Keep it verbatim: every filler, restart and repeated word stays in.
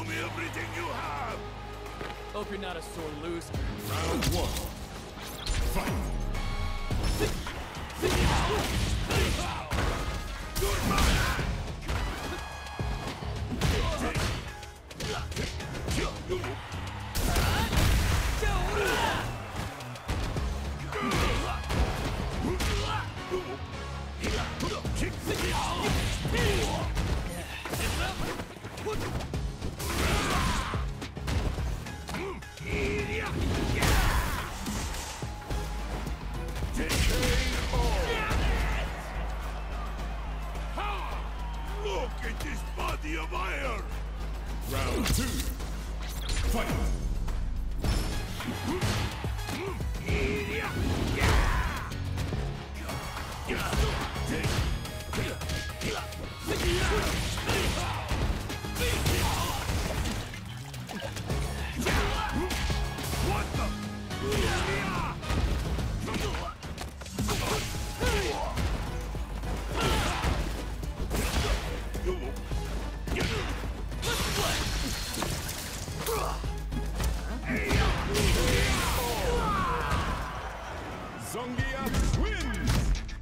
me everything you have! Hope you're not a sore loser. Round one. Fight! You're mine! Look at this body of iron! Round two. Fight! What the? Zongia wins!